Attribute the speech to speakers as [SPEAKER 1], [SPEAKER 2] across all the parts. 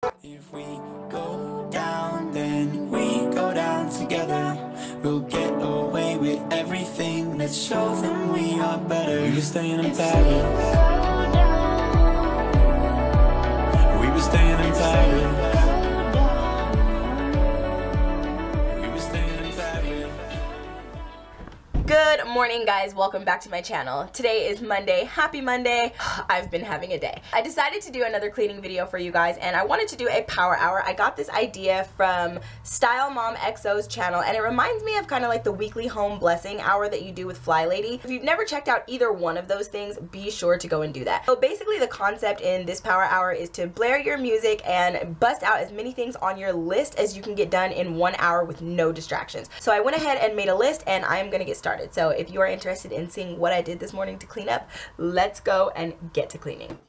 [SPEAKER 1] If we go down, then we go down together. We'll get away with everything. Let's show them we are better. We were staying in Paris. We were staying in Paris.
[SPEAKER 2] Good morning, guys. Welcome back to my channel. Today is Monday. Happy Monday. I've been having a day. I decided to do another cleaning video for you guys, and I wanted to do a power hour. I got this idea from Style Mom XO's channel, and it reminds me of kind of like the weekly home blessing hour that you do with Fly Lady. If you've never checked out either one of those things, be sure to go and do that. So basically the concept in this power hour is to blare your music and bust out as many things on your list as you can get done in 1 hour with no distractions. So I went ahead and made a list, and I am going to get started. So if you are interested in seeing what I did this morning to clean up, let's go and get to cleaning.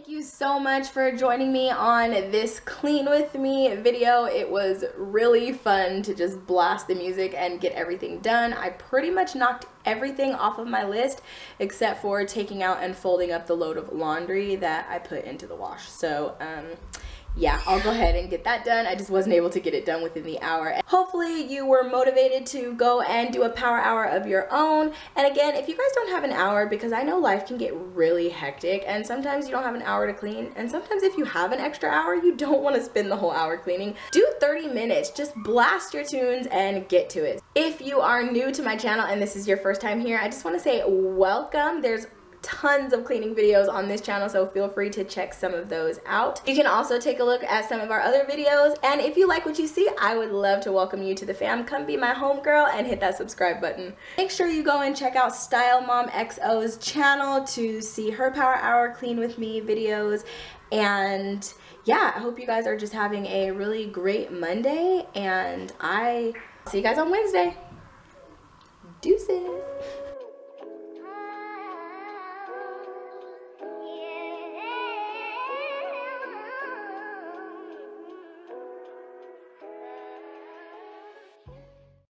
[SPEAKER 2] Thank you so much for joining me on this clean with me video. It was really fun to just blast the music and get everything done. I pretty much knocked everything off of my list except for taking out and folding up the load of laundry that I put into the wash. So yeah, I'll go ahead and get that done. I just wasn't able to get it done within the hour. And hopefully you were motivated to go and do a power hour of your own. And again, if you guys don't have an hour, because I know life can get really hectic and sometimes you don't have an hour to clean, and sometimes if you have an extra hour, you don't want to spend the whole hour cleaning. Do 30 minutes, just blast your tunes and get to it. If you are new to my channel and this is your first time here, I just want to say welcome. There's tons of cleaning videos on this channel, so feel free to check some of those out. You can also take a look at some of our other videos, and if you like what you see, I would love to welcome you to the fam. Come be my homegirl and hit that subscribe button. Make sure you go and check out Style Mom XO's channel to see her Power Hour Clean With Me videos. And yeah, I hope you guys are just having a really great Monday, and I see you guys on Wednesday. Deuces.